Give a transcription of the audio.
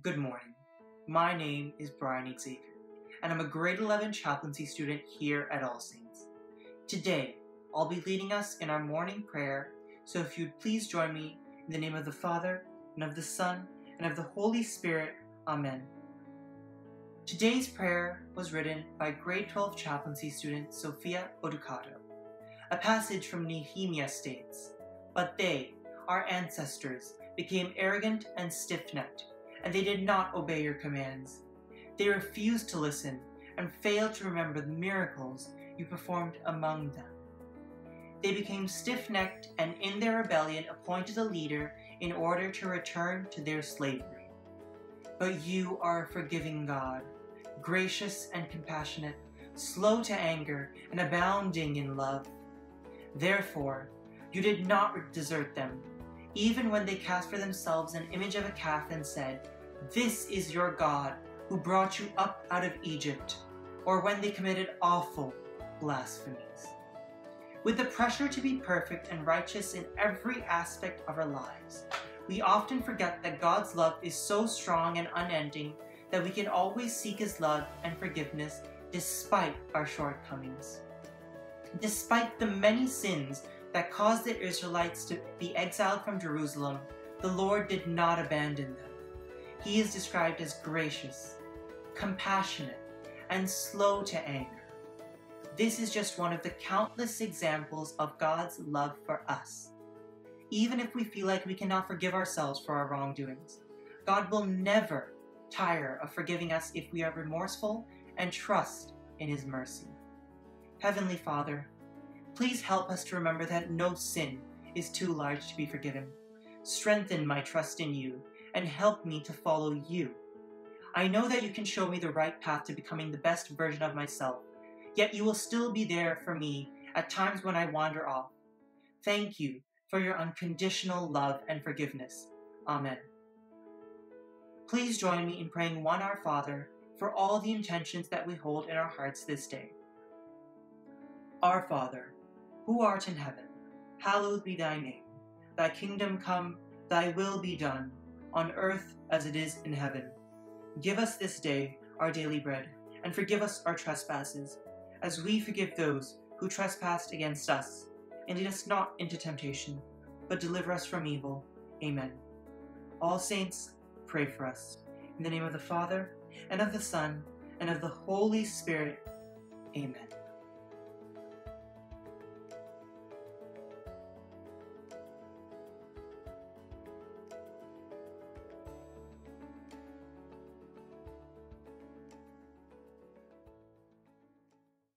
Good morning. My name is Brian Xavier, and I'm a grade 11 chaplaincy student here at All Saints. Today, I'll be leading us in our morning prayer, so if you'd please join me in the name of the Father, and of the Son, and of the Holy Spirit. Amen. Today's prayer was written by grade 12 chaplaincy student Sophia Odukato. A passage from Nehemiah states, "But they, our ancestors, became arrogant and stiff-necked, and they did not obey your commands. They refused to listen and failed to remember the miracles you performed among them. They became stiff-necked and in their rebellion appointed a leader in order to return to their slavery. But you are a forgiving God, gracious and compassionate, slow to anger and abounding in love. Therefore, you did not desert them, even when they cast for themselves an image of a calf and said, 'This is your God, who brought you up out of Egypt,' or when they committed awful blasphemies. With the pressure to be perfect and righteous in every aspect of our lives, we often forget that God's love is so strong and unending that we can always seek His love and forgiveness despite our shortcomings. Despite the many sins that caused the Israelites to be exiled from Jerusalem, the Lord did not abandon them. He is described as gracious, compassionate, and slow to anger. This is just one of the countless examples of God's love for us. Even if we feel like we cannot forgive ourselves for our wrongdoings, God will never tire of forgiving us if we are remorseful and trust in His mercy. Heavenly Father, please help us to remember that no sin is too large to be forgiven. Strengthen my trust in you and help me to follow you. I know that you can show me the right path to becoming the best version of myself, yet you will still be there for me at times when I wander off. Thank you for your unconditional love and forgiveness. Amen. Please join me in praying one Our Father for all the intentions that we hold in our hearts this day. Our Father, who art in heaven, hallowed be thy name. Thy kingdom come, thy will be done, on earth as it is in heaven. Give us this day our daily bread, and forgive us our trespasses, as we forgive those who trespass against us. And lead us not into temptation, but deliver us from evil. Amen. All saints, pray for us. In the name of the Father, and of the Son, and of the Holy Spirit. Amen.